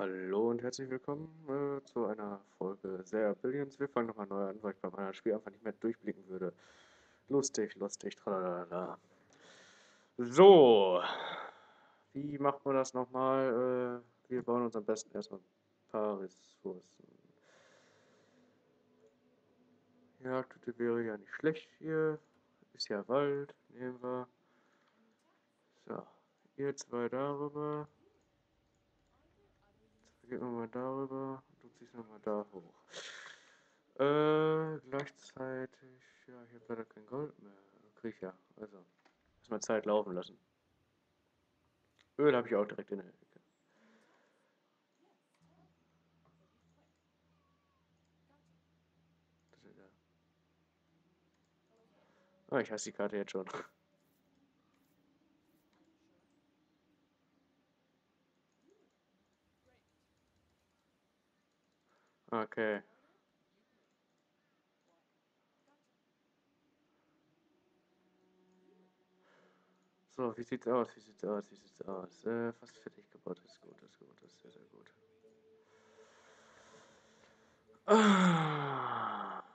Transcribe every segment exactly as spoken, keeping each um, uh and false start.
Hallo und herzlich willkommen äh, zu einer Folge sehr Billions. Wir fangen nochmal neu an, weil ich bei meinem Spiel einfach nicht mehr durchblicken würde. Lustig, lustig, tralala. So, wie macht man das nochmal? Äh, wir bauen uns am besten erstmal ein paar Ressourcen. Jagdhütte wäre ja nicht schlecht hier. Ist ja Wald, nehmen wir. So, ihr zwei darüber. Jetzt gehen wir mal darüber. Du ziehst nochmal da hoch. Äh, gleichzeitig, ja, ich habe leider kein Gold mehr. Krieg ich ja, also, erstmal Zeit laufen lassen. Öl habe ich auch direkt in der Ecke. Das ist ja. Ah, ich hasse die Karte jetzt schon. Okay. So, wie sieht's aus? Wie sieht's aus? Wie sieht's aus? Äh, fast fertig gebaut. Das ist gut, das ist gut, das ist sehr, sehr gut. Ah.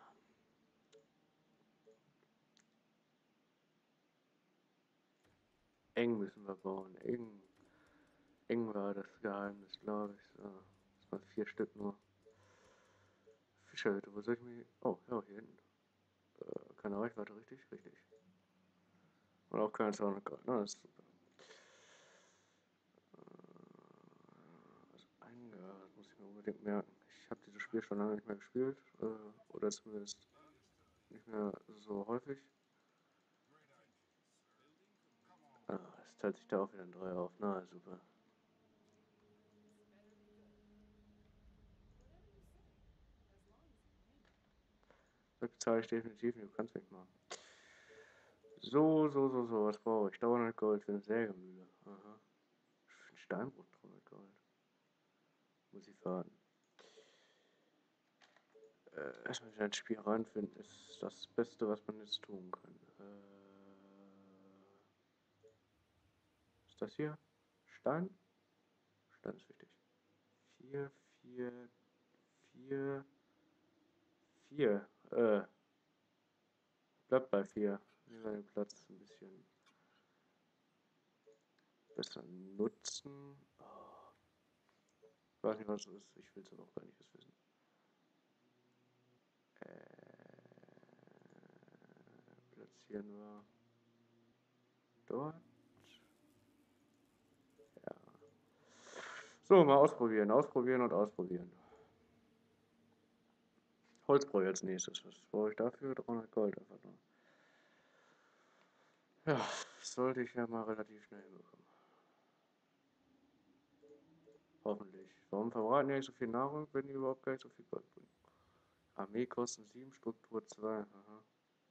Eng müssen wir bauen. Eng. Eng war das Geheimnis, glaube ich. So. Das waren vier Stück nur. Fischerhütte, wo soll ich mich. Oh, ja, hier hinten. Äh, keine Reichweite, richtig? Richtig. Und auch kein zweihundert Grad. Na, das ist super. Äh, Eingas, das muss ich mir unbedingt merken. Ich habe dieses Spiel schon lange nicht mehr gespielt. Äh, oder zumindest nicht mehr so häufig. Ah, es teilt sich da auch wieder ein drei auf. Na, super. Das bezahle ich definitiv nicht. Du kannst mich machen. So, so, so, so. Was brauche ich? dreihundert Gold für eine Sägemühle. Aha. Für einen Steinbruch dreihundert Gold. Muss ich warten. Äh, erstmal wieder ins Spiel reinfinden ist das Beste, was man jetzt tun kann. Äh, ist das hier? Stein? Stein ist wichtig. Vier, vier, vier, vier. Äh, bleibt bei vier. Nehmen wir den Platz ein bisschen besser nutzen. Oh, ich weiß nicht, was es ist. Ich will es aber auch gar nicht erst wissen. Äh, platzieren wir dort. Ja. So, mal ausprobieren, ausprobieren und ausprobieren. Holzbräu als nächstes. Was brauche ich dafür? dreihundert Gold einfach nur. Ja, das sollte ich ja mal relativ schnell hinbekommen. Hoffentlich. Warum verbraten die eigentlich so viel Nahrung, wenn die überhaupt gar nicht so viel Gold bringen? Armee kosten sieben, Struktur zwei. Aha.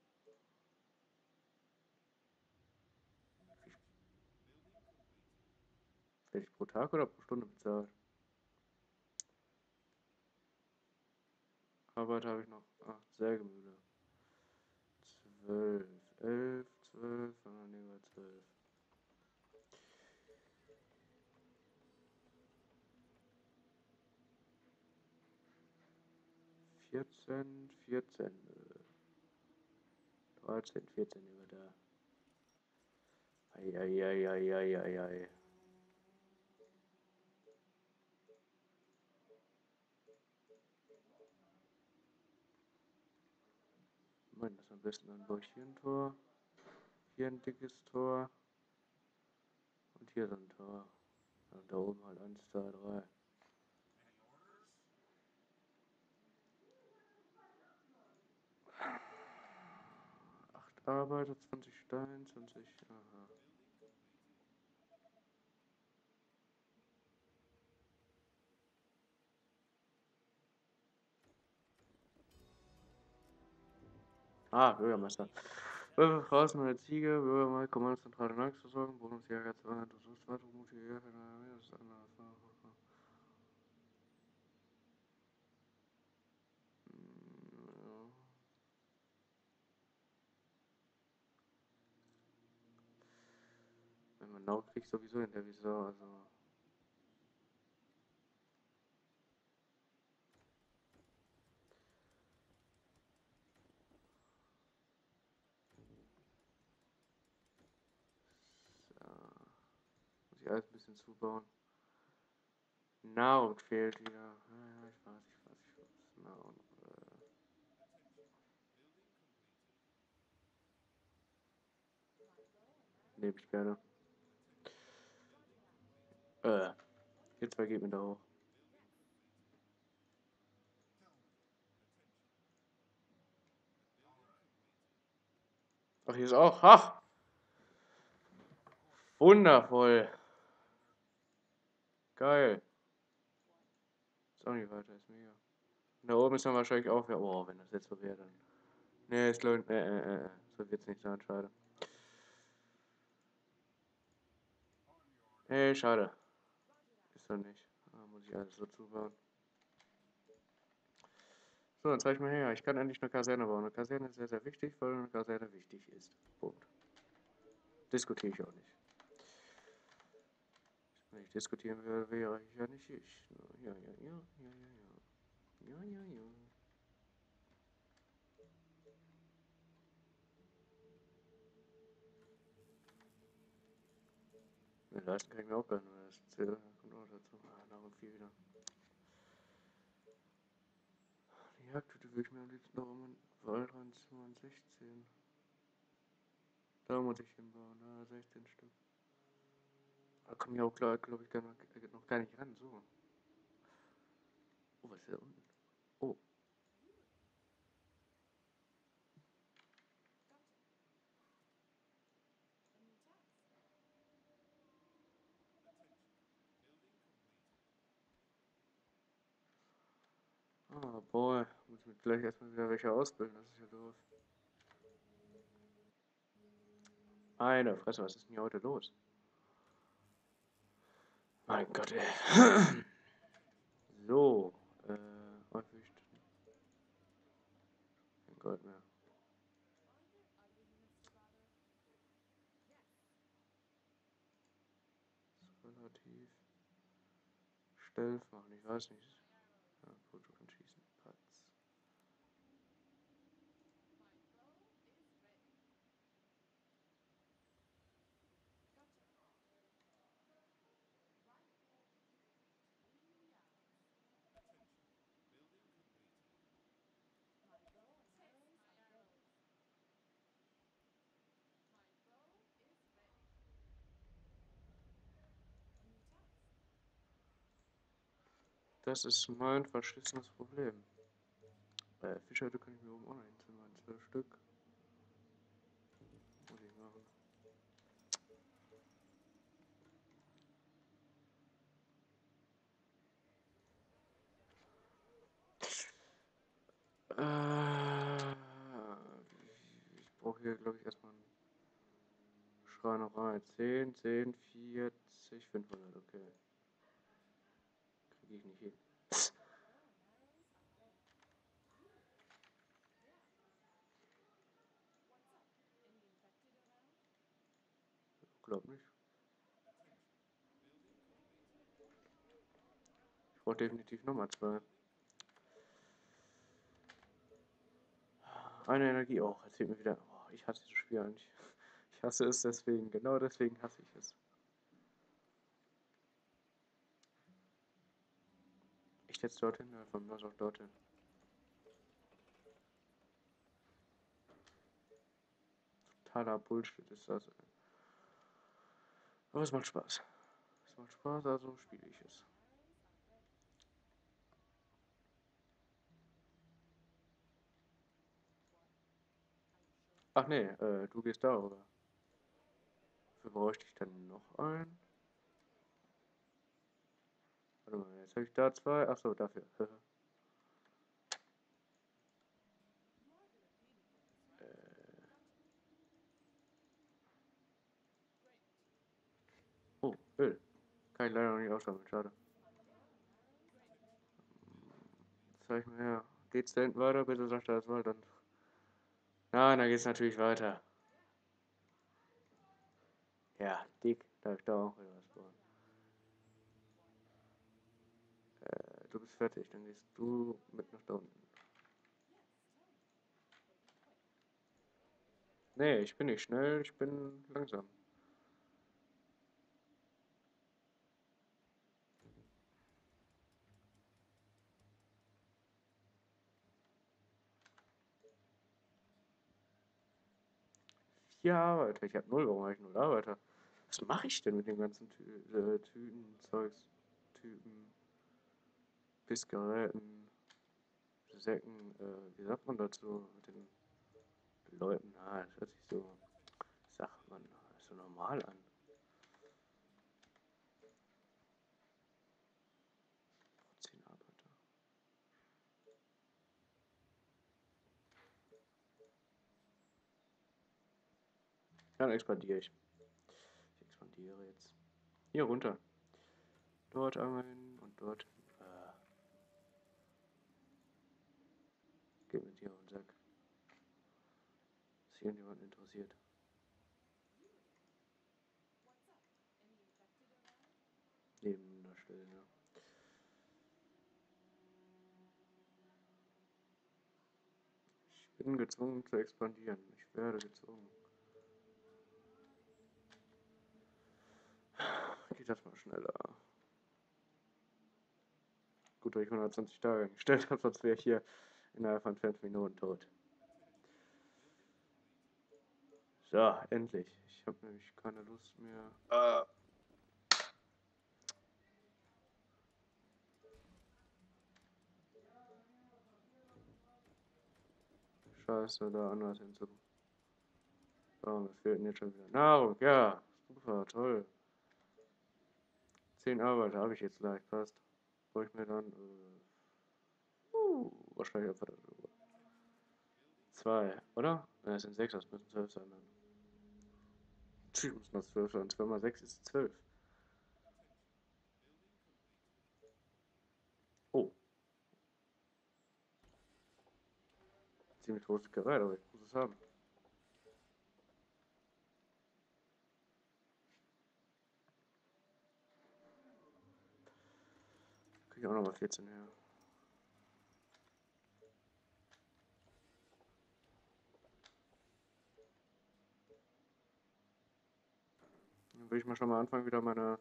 Werde ich pro Tag oder pro Stunde bezahlt? Arbeit habe ich noch. Ach, Sägemühle. zwölf, elf, zwölf, dann nehmen wir zwölf. vierzehn, vierzehn, dreizehn, vierzehn nehmen wir da. Eieieiei. Mann, das ist am besten, dann baue ich hier ein Tor, hier ein dickes Tor und hier so ein Tor. Und da oben halt eins, zwei, drei. acht Arbeiter, zwanzig Stein, zwanzig. Aha. Ah, Bürgermeister. Wölfe, Rasen oder Ziege, Bürgermeister, Kommandozentrale Nachtversorgung, Bonusjäger zweihundert, du suchst weiter, mutige Jäger, das ist anders. Wenn man Laut kriegt, sowieso in der Visor, also. ich alles ein bisschen zubauen. Nahrung fehlt wieder. Ja, ich weiß, ich weiß, ich weiß. Nahrung. Äh. Nehme ich gerne. Äh. Ihr zwei geht mir da hoch. Ach, hier ist auch. Ach! Wundervoll. Geil. Ist auch nicht weiter, ist mega. Da oben ist dann wahrscheinlich auch. Ja, oh, wenn das jetzt so wäre, dann. Nee, ist glaube ich. Äh, äh, äh. So wird's nicht sein, schade. Nee, schade. Ist doch nicht. Da muss ich alles so zubauen. So, dann zeig ich mal her. Ich kann endlich eine Kaserne bauen. Eine Kaserne ist sehr, sehr wichtig, weil eine Kaserne wichtig ist. Punkt. Diskutiere ich auch nicht. Wenn ich diskutieren würde, wäre ich ja nicht ich. Ja, ja, ja, ja, ja, ja. Ja, ja, ja. Ne, leisten kann ich mir auch gar nicht. Das zählt, kommt auch dazu. Ah, nach und viel wieder. Die Jagdhütte will ich mir am liebsten noch um den Waldrand sechzehn. Da muss ich hinbauen. Da sechzehn Stück. Da komme ich auch, glaube ich, gar noch, noch gar nicht ran. So. Oh, was ist da unten? Oh. Ah, boy. Muss ich gleich erstmal wieder welche ausbilden. Das ist ja doof. Meine Fresse, was ist denn hier heute los? Mein Gott, ey. So. Äh, häufig. Kein Gold mehr. Relativ. Stealth machen, ich weiß nicht. Ja, Foto kann schießen. Patz. Das ist mein verschissenes Problem. Äh, Fischhütte kann ich mir oben auch noch hinzimmern. Zwölf Stück. Muss ich machen. Äh, ich brauche hier, glaube ich, erstmal eine Schreinerei. zehn, zehn, vierzig, fünfhundert, okay. Kriege ich nicht hin. Glaub nicht. Ich brauche definitiv nochmal zwei. Eine Energie. Oh, erzählt mir wieder. Oh, ich hasse das Spiel eigentlich. Ich hasse es deswegen. Genau deswegen hasse ich es. Echt jetzt dorthin? Ja, von was auch dorthin. Totaler Bullshit ist das. Aber es macht Spaß. Es macht Spaß, also spiele ich es. Ach nee, äh, du gehst da, oder? Wofür bräuchte ich dann noch einen? Warte mal, jetzt habe ich da zwei. Achso, dafür. äh, oh, Öl. Kann ich leider noch nicht aussammeln, schade. Zeig mir her. Geht's da hinten weiter? Bitte sagt er das mal dann. Nein, dann geht's natürlich weiter. Ja, dick. Darf ich da auch wieder was bauen? Äh, du bist fertig, dann gehst du mit nach da unten. Nee, ich bin nicht schnell, ich bin langsam. vier Arbeiter. Ich habe null. Warum habe ich null Arbeiter? Was mache ich denn mit dem ganzen Tü äh, Tüten, Zeugs, Typen, Bissgeräten, Säcken, äh, wie sagt man dazu? Mit den Leuten? Ah, das hört sich so, sagt man, so normal an. zehn Arbeiter. Dann expandiere ich. Ich expandiere jetzt. Hier runter. Dort einmal hin und dort. Äh, geht mit dir auf den Sack. Ist irgendjemand interessiert? Neben der Stelle, ja. Ich bin gezwungen zu expandieren. Ich werde gezwungen. Geht das mal schneller. Gut, dass ich hundertzwanzig Tage gestellt habe, sonst wäre ich hier innerhalb von fünf Minuten tot. So, endlich. Ich habe nämlich keine Lust mehr. Ah. Scheiße, da anders hinzu. Oh, mir fehlt jetzt schon wieder Nahrung. Ja, super, toll. Zehn Arbeiter habe ich jetzt gleich, passt. Brauche ich mir dann. Äh, uh, wahrscheinlich einfach darüber. Zwei, oder? Ne, es sind sechs, das müssen zwölf sein dann. Tschüss, muss noch zwölf sein. zwei mal sechs ist zwölf. Oh. Ziemlich großes Gerät, aber ich muss es haben. Kriege ich auch nochmal vierzehn her. Dann will ich mal schon mal anfangen, wieder meine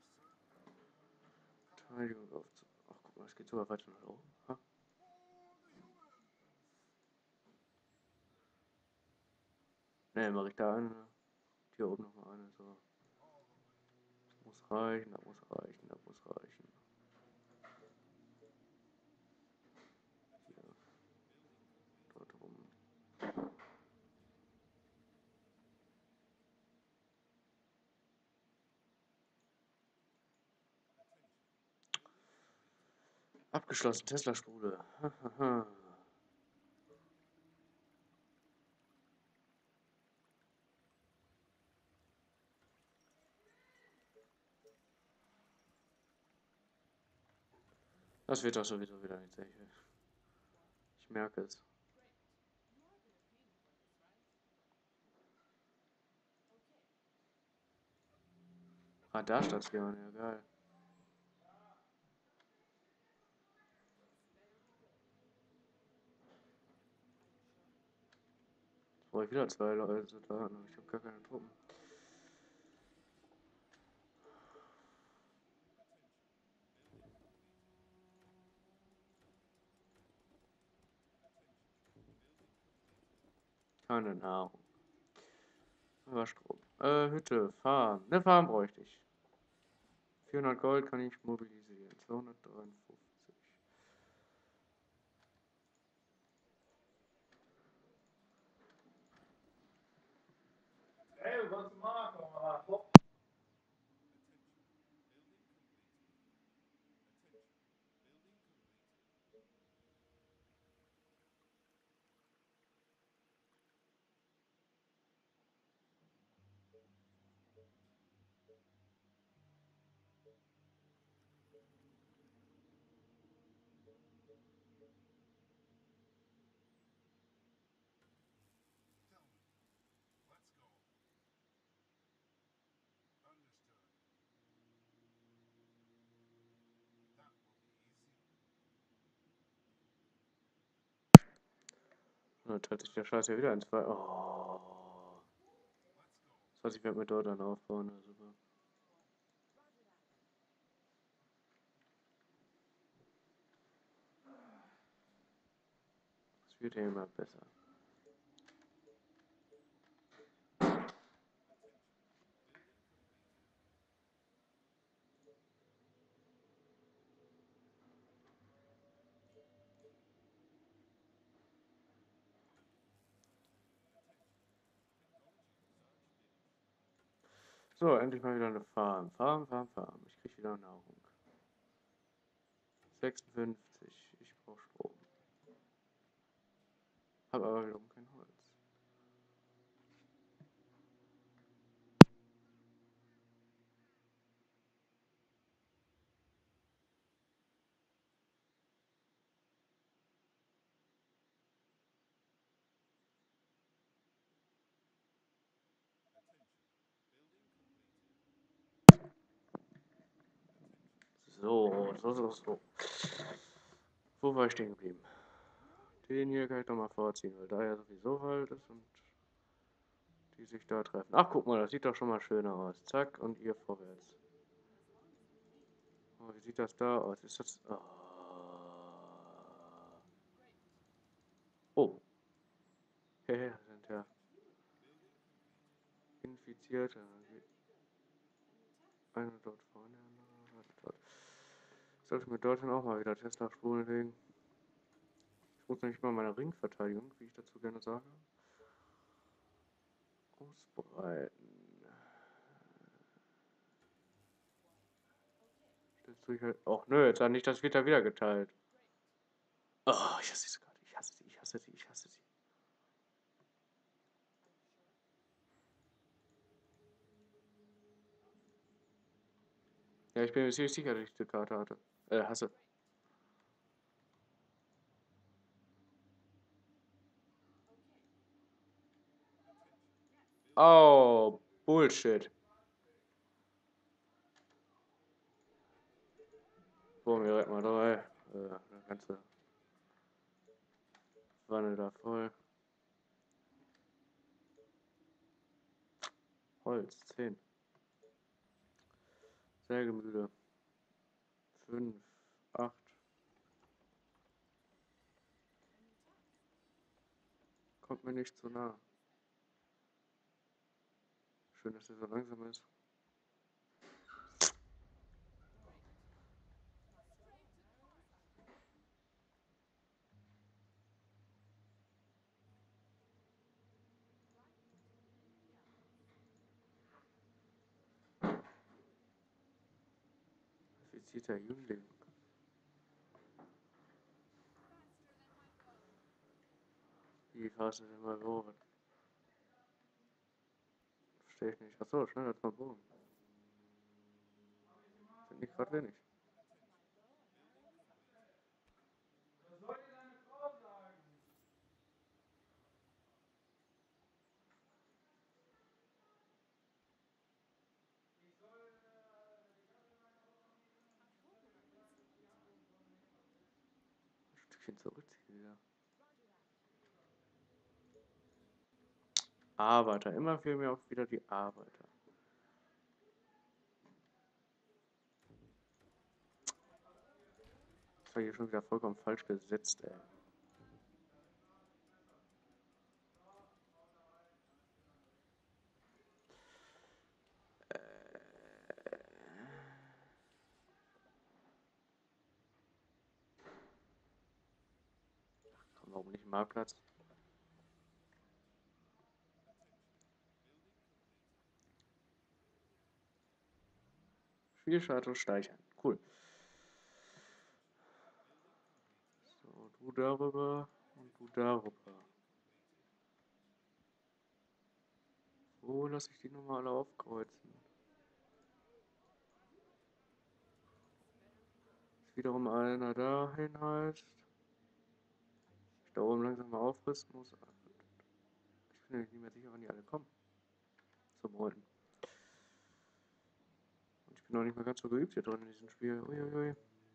Verteidigung aufzu... Ach, guck mal, es geht sogar weiter nach oben. Ha? Ne, mache ich da eine. Hier oben nochmal eine. So. Das muss reichen, das muss reichen, das muss reichen. Hier. Dort rum. Abgeschlossen, Tesla-Spule. Das wird doch sowieso wieder nicht sicher. Ich merke es. Radarstation, ja geil. Jetzt brauche ich wieder zwei Leute da. Ich habe gar keine Truppen. Keine Nahrung. Aber Strom. Äh, Hütte, Farm. Ne, Farm bräuchte ich. vierhundert Gold kann ich mobilisieren. zweihundertdreiundfünfzig. Hey, was machen wir? Dann teilt sich der Scheiß hier wieder in zwei. Oh. Das heißt, ich werde mir dort dann aufbauen. Ja, super. Es wird ja immer besser. So, endlich mal wieder eine Farm. Farm, Farm, Farm. Ich krieg wieder Nahrung. sechsundfünfzig. Ich brauche Strom. Hab aber wiederum kein Holz. So, so, so, so. Wo war ich stehen geblieben? Den hier kann ich nochmal vorziehen, weil da ja sowieso Wald ist und die sich da treffen. Ach, guck mal, das sieht doch schon mal schöner aus. Zack, und ihr vorwärts. Oh, wie sieht das da aus? Ist das... Oh. Oh. Hehe, sind ja Infizierte. Eine dort vorne, andere dort. Ich sollte mir dorthin auch mal wieder Tesla-Spuren legen. Ich muss nämlich mal meine Ringverteidigung, wie ich dazu gerne sage, ausbreiten. Das tue ich halt. Och nö, jetzt hat nicht das wird da wieder geteilt. Oh, ich hasse sie gerade. Ich hasse sie, ich hasse sie, ich hasse sie. Ja, ich bin mir ziemlich sicher, dass ich die Karte hatte. Äh, hasse. Oh, Bullshit. Boah, mir direkt mal drei. Äh, eine ganze Wanne da voll. Holz, zehn. Sägemühle. fünf, acht. Kommt mir nicht zu nah. Schön, dass er so langsam ist. Infizierter Jüngling. Wie krass ist denn mal Bogen? Verstehe ich nicht. Achso, schneller als mal Bogen. Finde ich gerade wenig. Ein Stückchen zurückziehen wieder. Arbeiter. Immer fehlen mir auch wieder die Arbeiter. Das war hier schon wieder vollkommen falsch gesetzt, ey. Komm, warum nicht Marktplatz? Spielschaltung speichern. Cool. So, du darüber und du darüber. Wo lasse ich die nochmal alle aufkreuzen? Ist wiederum einer dahin heißt. Ich da oben langsam mal aufrüsten muss. Ich bin mir nicht mehr sicher, wann die alle kommen. Zum Holen. Und ich bin noch nicht mehr ganz so geübt hier drin in diesem Spiel. Uiuiui.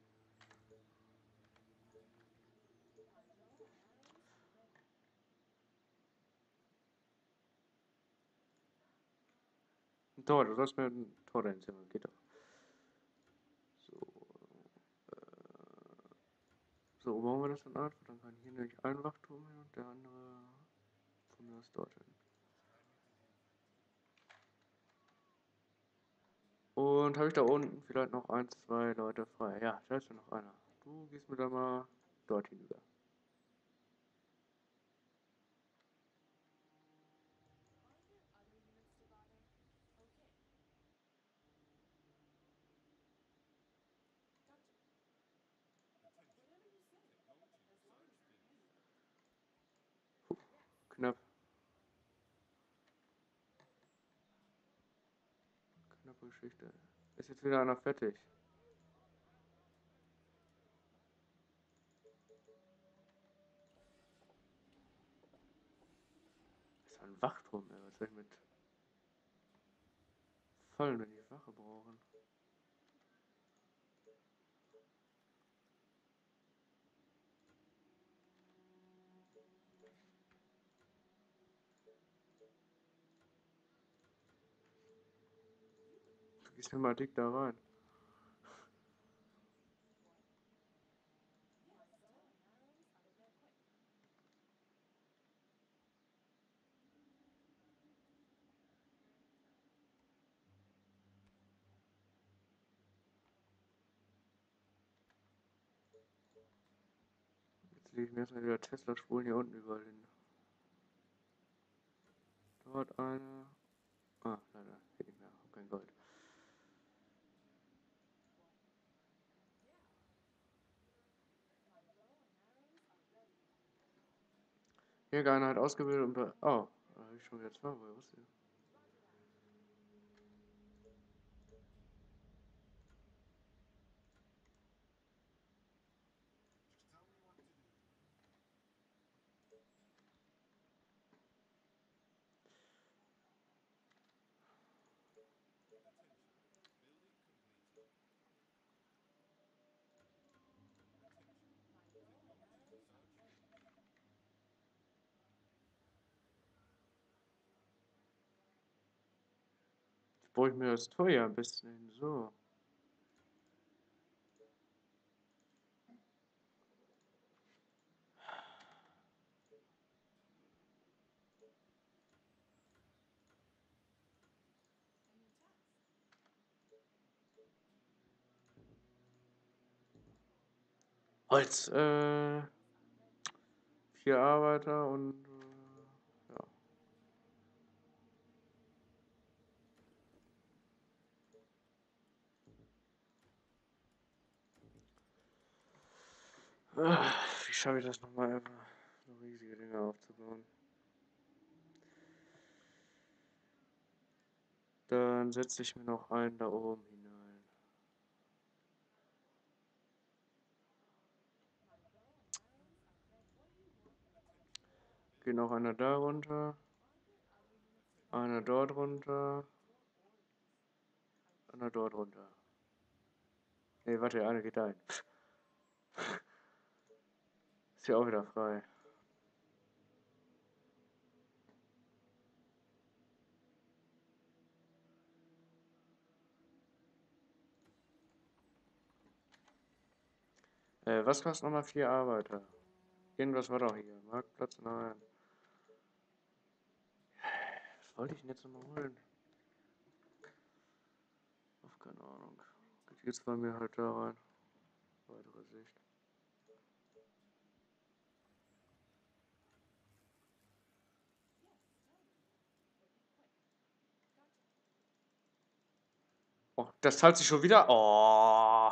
Ein Tor, du sollst mir ein Tor dahin zimmern. Geht doch. So. Äh, so, bauen wir das dann ab. Dann kann hier nämlich ein Wachturm hin und der andere von mir aus dorthin. Und habe ich da unten vielleicht noch ein, zwei Leute frei? Ja, da ist ja noch einer. Du gehst mir da mal dort hinüber. knapp. Knappe Geschichte. Ist jetzt wieder einer fertig. Das ist ein Wachturm, ey. Was soll ich mit Fallen, wenn die Wache brauchen? Du gehst mir mal dick da rein. Jetzt lege ich mir erstmal wieder Tesla-Spulen hier unten überall hin. Dort eine. Ah, leider. Geht nicht mehr. Hab kein Gold. Jägereinheit ausgebildet und be oh, da habe ich schon wieder zwei, woher wusste ich? Jetzt brauche ich mir das Tor ja am besten hin. So. Holz, äh, vier Arbeiter und äh, ja. Ah, wie schaffe ich das nochmal, einfach so riesige Dinge aufzubauen? Dann setze ich mir noch einen da oben hinein. Geht noch einer da runter. Einer dort runter. Einer dort runter. Ne, warte, einer geht ein. Ist ja auch wieder frei. Äh, was kostet nochmal vier Arbeiter? Irgendwas war doch hier. Marktplatz, nein. Was wollte ich denn jetzt nochmal holen? Ach, keine Ahnung. Geht jetzt bei mir halt da rein. Weitere Sicht. Oh, das zahlt sich schon wieder. Oh.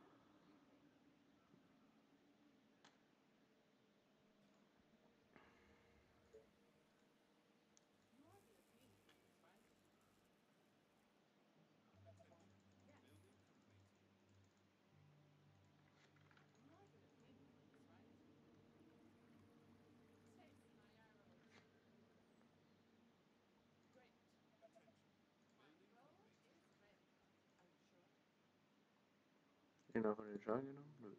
Einer von den Schalen genommen? Nö.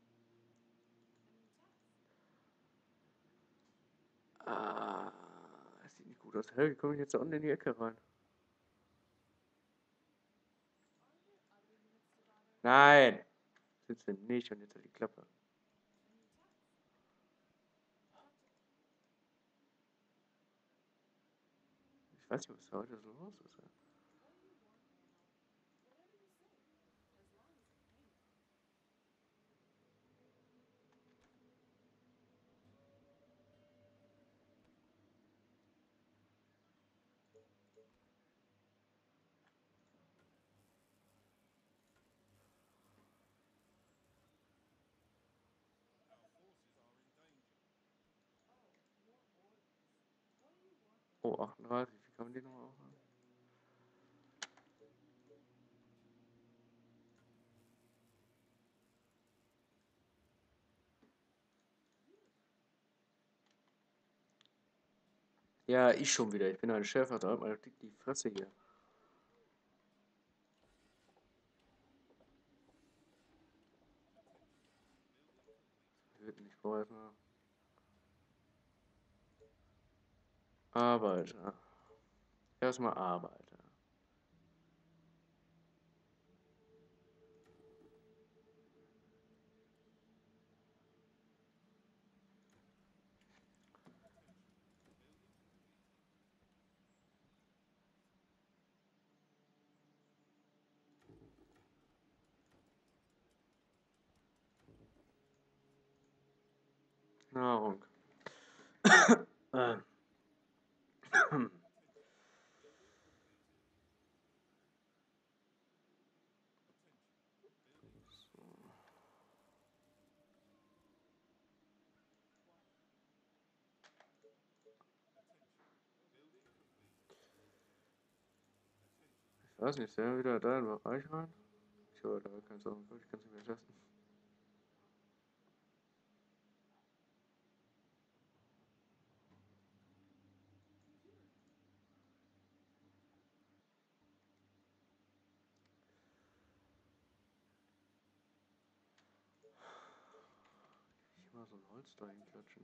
Ah, das sieht nicht gut aus. Hey, wie komme ich jetzt da unten in die Ecke rein? Nein! Sitzt wir nicht und jetzt halt die Klappe. Ich weiß nicht, was da heute so los ist. Oh, achtunddreißig, wie kann man die nochmal aufhören? Ja, ich schon wieder. Ich bin ein Chef, halt mal dick die Fresse hier. Ich brauche erstmal Arbeiter. Erstmal Arbeiter. Nahrung. äh. Ich weiß nicht, der wieder da in den Bereich rein? Ich höre, da kannst du auch wirklich kannst du mehr testen. Ich mal so ein Holz da hinklatschen.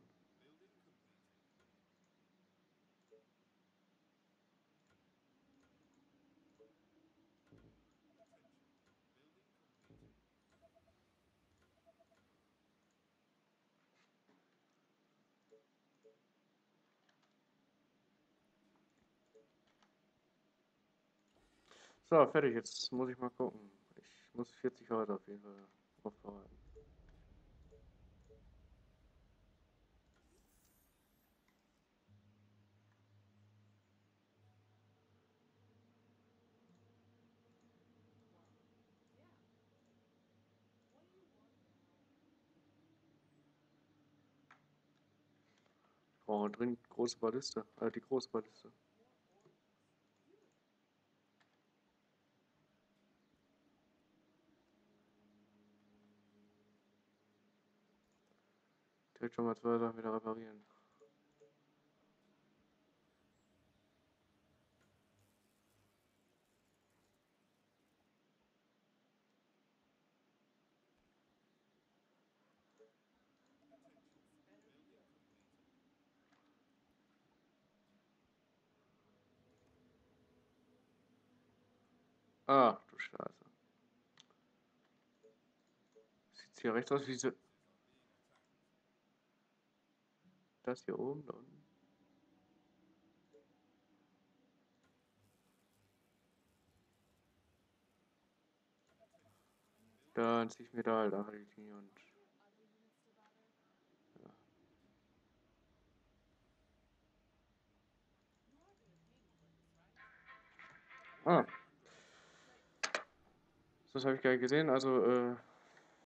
So, fertig. Jetzt muss ich mal gucken. Ich muss vierzig Häuser auf jeden Fall aufbereiten. Ich brauche dringend große Balliste. Äh, die große Balliste. Direkt schon mal zwei Sachen wieder reparieren. Ach du Scheiße. Sieht hier rechts aus wie so. Das hier oben, da unten. Dann ziehe ich mir da halt einfach die Linie und. Ja. Ah. Das habe ich gar nicht gesehen. Also, äh.